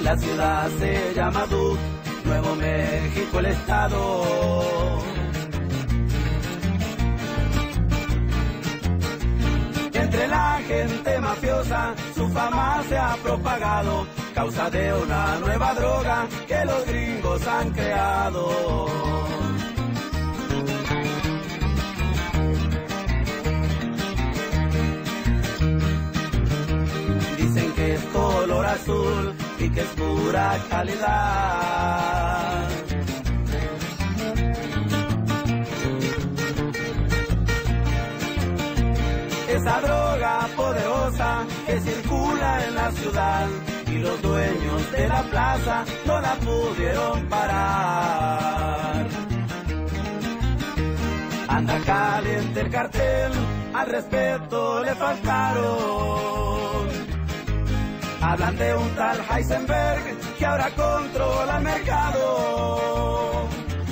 La ciudad se llama Duc, Nuevo México el estado. Entre la gente mafiosa su fama se ha propagado, causa de una nueva droga que los gringos han creado. Dicen que es color azul y que es pura calidad. Esa droga poderosa que circula en la ciudad y los dueños de la plaza no la pudieron parar. Anda caliente el cartel, al respeto le faltaron. Hablan de un tal Heisenberg que ahora controla el mercado.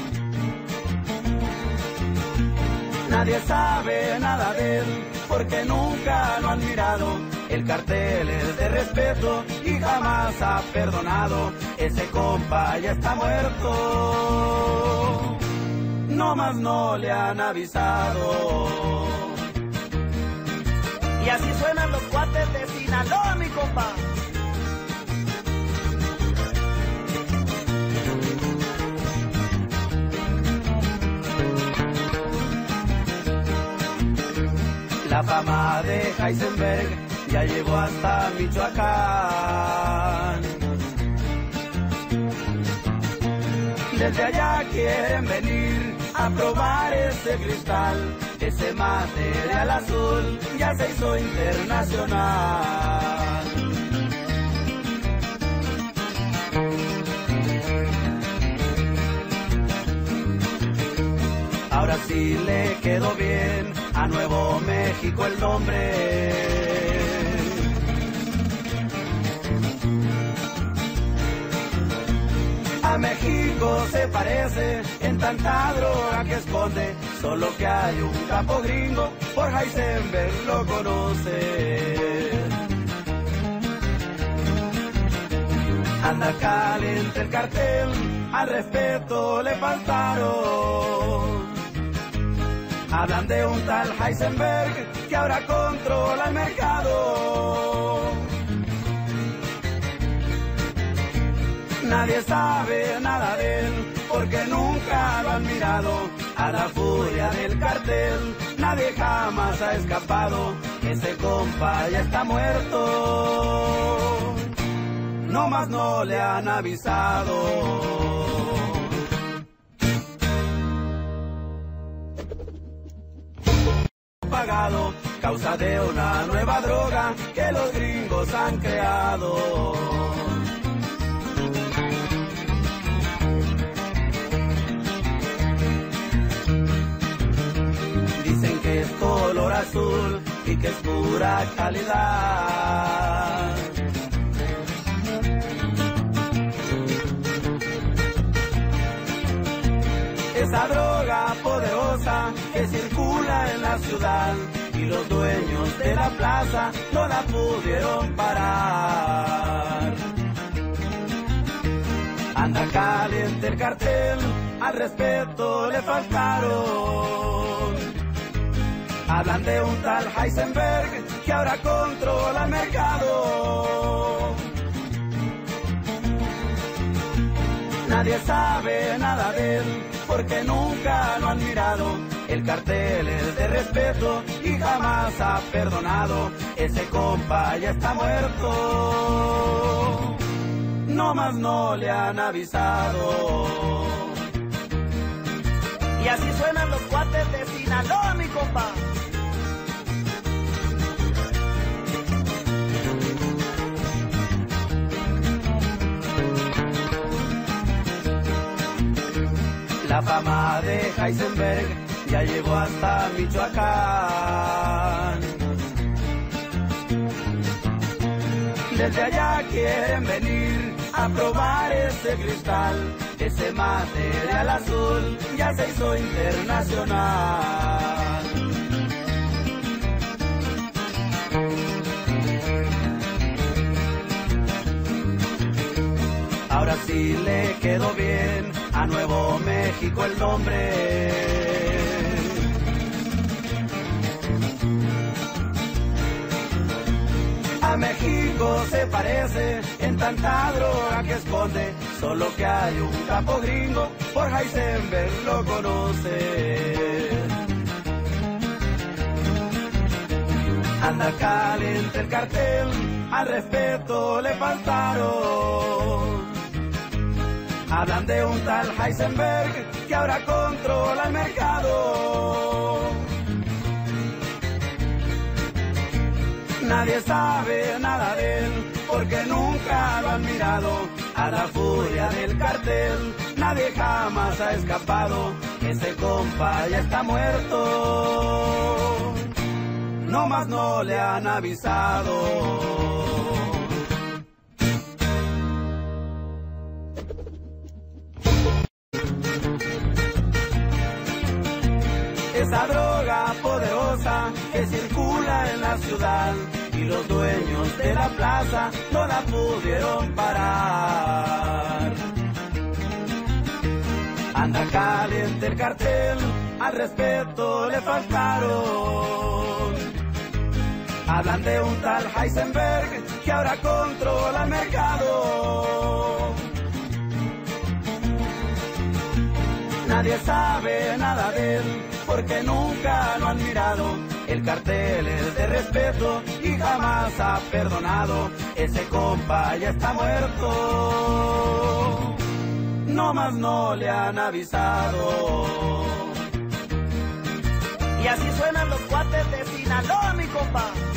Nadie sabe nada de él porque nunca lo han mirado. El cartel es de respeto y jamás ha perdonado. Ese compa ya está muerto, no más no le han avisado. Y así suenan los cuates de Sinaloa, mi compa. La fama de Heisenberg ya llegó hasta Michoacán. Desde allá quieren venir a probar ese cristal. Ese material azul ya se hizo internacional. Ahora sí le quedó bien a Nuevo México el nombre. A México se parece en tanta droga que esconde, solo que hay un capo gringo, por Heisenberg lo conoce. Anda caliente el cartel, al respeto le faltaron. Hablan de un tal Heisenberg que ahora controla el mercado. Nadie sabe nada de él porque nunca lo han mirado. A la furia del cartel nadie jamás ha escapado. Ese compa ya está muerto, no más no le han avisado. Pagado, causa de una nueva droga que los gringos han creado. Dicen que es color azul y que es pura calidad. Esa droga poderosa que circula en la ciudad y los dueños de la plaza no la pudieron parar. Anda caliente el cartel, al respeto le faltaron. Hablan de un tal Heisenberg que ahora controla el mercado. Nadie sabe nada de él porque nunca lo han mirado. El cartel es de respeto y jamás ha perdonado. Ese compa ya está muerto, no más no le han avisado. Y así suenan los cuates de Sinaloa, mi compa. La fama de Heisenberg ya llegó hasta Michoacán. Desde allá quieren venir a probar ese cristal. Ese material azul ya se hizo internacional. así le quedó bien a Nuevo México el nombre. A México se parece en tanta droga que esconde, solo que hay un capo gringo, por Heisenberg lo conoce. Anda caliente el cartel, al respeto le faltaron. Hablan de un tal Heisenberg que ahora controla el mercado. Nadie sabe nada de él porque nunca lo han mirado. A la furia del cartel nadie jamás ha escapado. Ese compa ya está muerto, no más no le han avisado. Esa droga poderosa que circula en la ciudad y los dueños de la plaza no la pudieron parar. Anda caliente el cartel, al respeto le faltaron. Hablan de un tal Heisenberg que ahora controla el mercado. Nadie sabe nada de él porque nunca lo han mirado. El cartel es de respeto y jamás ha perdonado. Ese compa ya está muerto, no más no le han avisado. Y así suenan los cuates de Sinaloa, mi compa.